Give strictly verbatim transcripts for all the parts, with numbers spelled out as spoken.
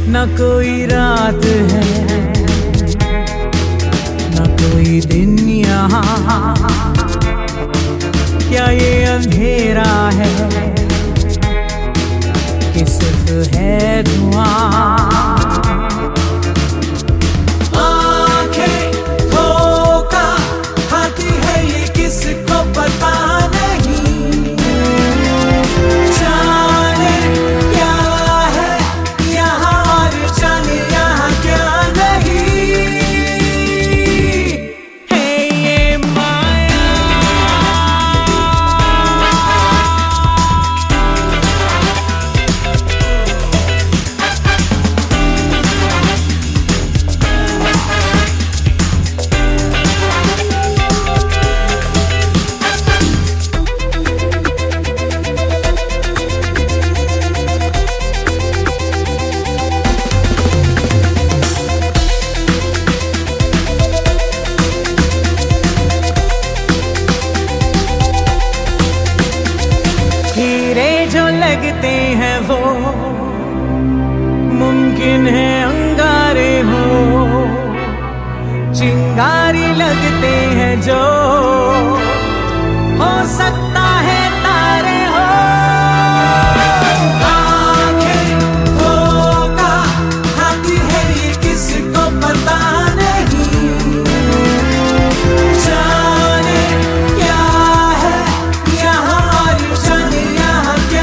न कोई रात है न कोई दिन यहाँ, क्या ये अंधेरा है कि सिर्फ है धुआं। लगते हैं वो मुमकिन है अंगारे हो, चिंगारी लगते हैं जो हो सकता है तारे हो। आंखें धोखा खाती है ये किसको पता नहीं, जाने क्या है यहाँ और जाने यहाँ क्या।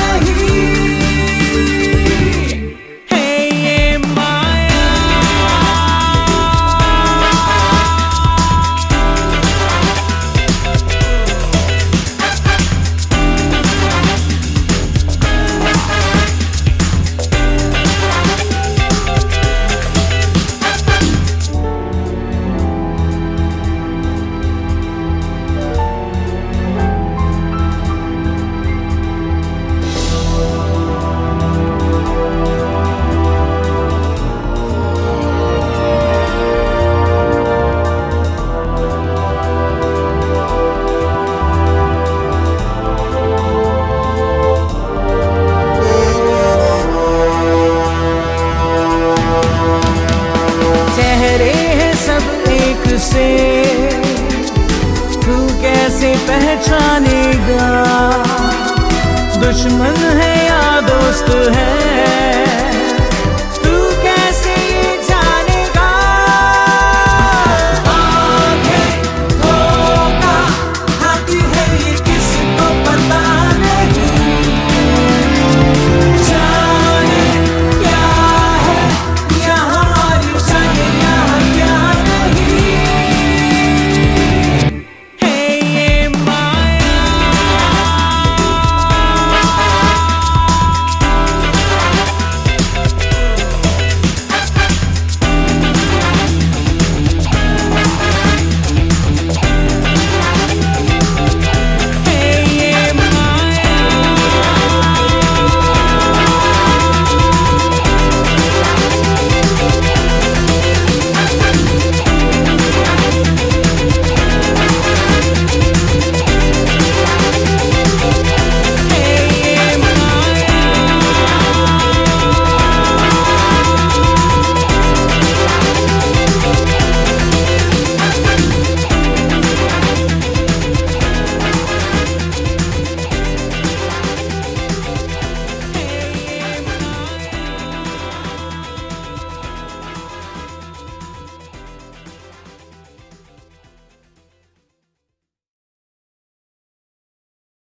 से तू कैसे पहचानेगा, दुश्मन है या दोस्त है।